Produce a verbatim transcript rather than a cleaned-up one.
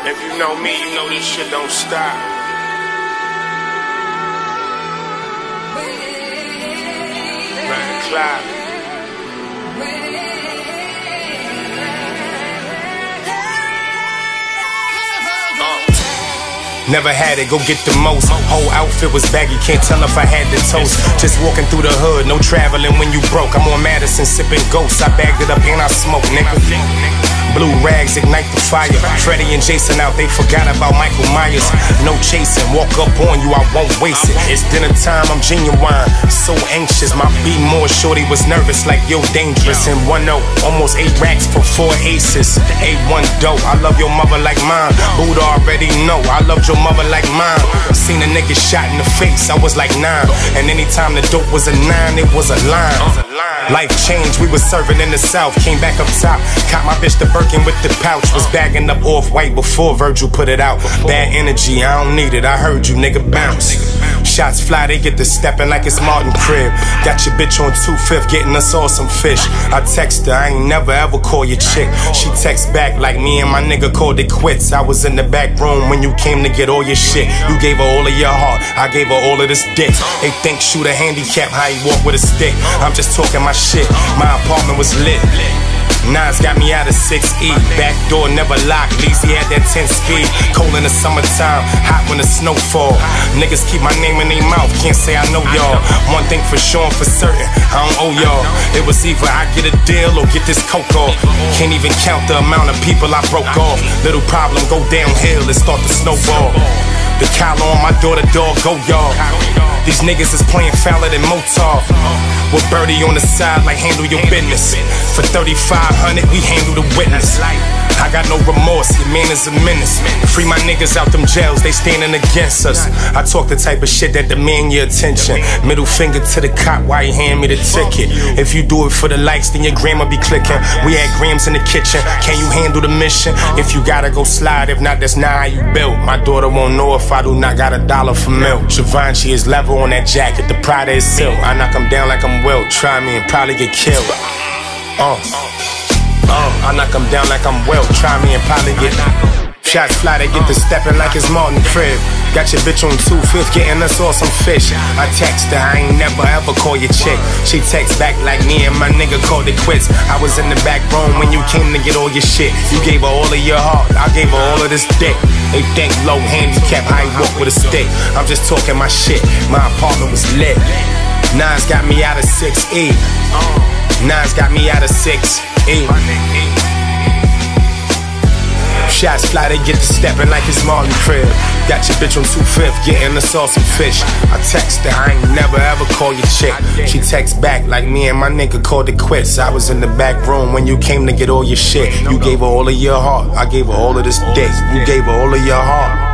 If you know me, you know this shit don't stop. Round the clock. Never had it, go get the most. Whole outfit was baggy, can't tell if I had the toast. Just walking through the hood, no traveling when you broke. I'm on Madison sipping ghosts, I bagged it up and I smoke, nigga. Blue rags ignite the fire. Freddie and Jason out, they forgot about Michael Myers. No chasing, walk up on you, I won't waste it. It's dinner time, I'm genuine, so anxious. My beat more shorty was nervous, like yo dangerous. And one oh, almost eight racks for four aces. A one dope, I love your mother like mine. Buddha already know, I loved your mother like mine. Seen a nigga shot in the face, I was like nine. And anytime the dope was a nine, it was a line. Life changed, we was serving in the South. Came back up top, caught my bitch the Birkin with the pouch. Was bagging up Off-White before Virgil put it out. Bad energy, I don't need it, I heard you, nigga, bounce. Shots fly, they get to stepping like it's Martin Crib. Got your bitch on two fifth, getting us all some fish. I text her, I ain't never ever call your chick. She text back like me and my nigga called it quits. I was in the back room when you came to get all your shit. You gave her all of your heart, I gave her all of this dick. They think shoot a handicap, how he walk with a stick. I'm just talking my shit, my apartment was lit. Nas got me out of six E, back door never locked, Leezy had that ten speed. Cold in the summertime, hot when the snow fall. Niggas keep my name in their mouth, can't say I know y'all. One thing for sure and for certain, I don't owe y'all. It was either I get a deal or get this coke off. Can't even count the amount of people I broke off. Little problem go downhill and start to snowball. The collar on my daughter dog, go y'all. These niggas is playing fouler than Motar. With Birdie on the side like handle your business. For thirty-five hundred, we handle the witness. I got no remorse, your man is a menace. Free my niggas out them jails, they standing against us. I talk the type of shit that demand your attention. Middle finger to the cop while he hand me the ticket. If you do it for the likes, then your grandma be clicking. We had grams in the kitchen, can you handle the mission? If you gotta go slide, if not, that's not how you built. My daughter won't know if I do not got a dollar for milk. Givenchy is level on that jacket, the Prada is silk. I knock him down like I'm Wilt, try me and probably get killed. Uh. Uh, I knock him down like I'm Wilt, try me and probably get. Shots fly, they get to stepping like it's Martin Crib. Got your bitch on two fifth, getting us all some fish. I text her, I ain't never ever call your chick. She text back like me and my nigga called it quits. I was in the back room when you came to get all your shit. You gave her all of your heart, I gave her all of this dick. They think low handicap, I ain't walk with a stick. I'm just talking my shit, my apartment was lit. Nas got me out of six E. Nas got me out of six E. Shots fly, they get to stepping like it's Martin Crib. Got your bitch on two fifth, getting us all some fish. I text her, I ain't never ever call your chick. She text back like me and my nigga called it quits. I was in the back room when you came to get all your shit. You gave her all of your heart, I gave her all of this dick. You gave her all of your heart.